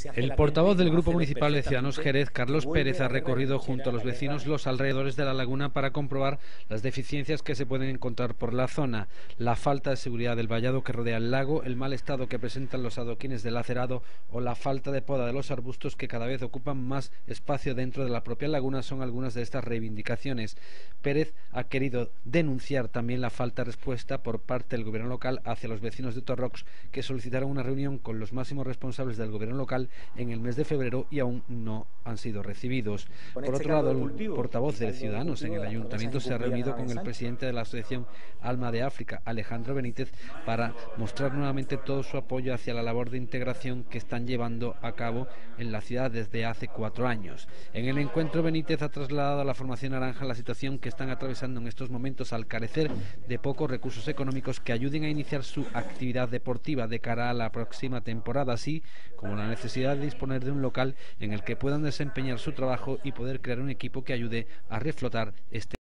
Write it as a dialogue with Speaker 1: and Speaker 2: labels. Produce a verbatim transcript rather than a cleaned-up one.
Speaker 1: El portavoz del Grupo Municipal de Ciudadanos Jerez, Carlos Pérez, ha recorrido junto a los vecinos los alrededores de la laguna para comprobar las deficiencias que se pueden encontrar por la zona, la falta de seguridad del vallado que rodea el lago, el mal estado que presentan los adoquines del acerado o la falta de poda de los arbustos que cada vez ocupan más espacio dentro de la propia laguna son algunas de estas reivindicaciones. Pérez ha querido denunciar también la falta de respuesta por parte del gobierno local hacia los vecinos de Torrox, que solicitaron una reunión con los máximos responsables del gobierno local en el mes de febrero y aún no han sido recibidos. Por otro lado, el portavoz de Ciudadanos en el ayuntamiento se ha reunido con el presidente de la asociación Alma de África, Alejandro Benítez, para mostrar nuevamente todo su apoyo hacia la labor de integración que están llevando a cabo en la ciudad desde hace cuatro años. En el encuentro, Benítez ha trasladado a la formación naranja la situación que están atravesando en estos momentos al carecer de pocos recursos económicos que ayuden a iniciar su actividad deportiva de cara a la próxima temporada, así como la necesidad de disponer de un local en el que puedan desempeñar su trabajo y poder crear un equipo que ayude a reflotar este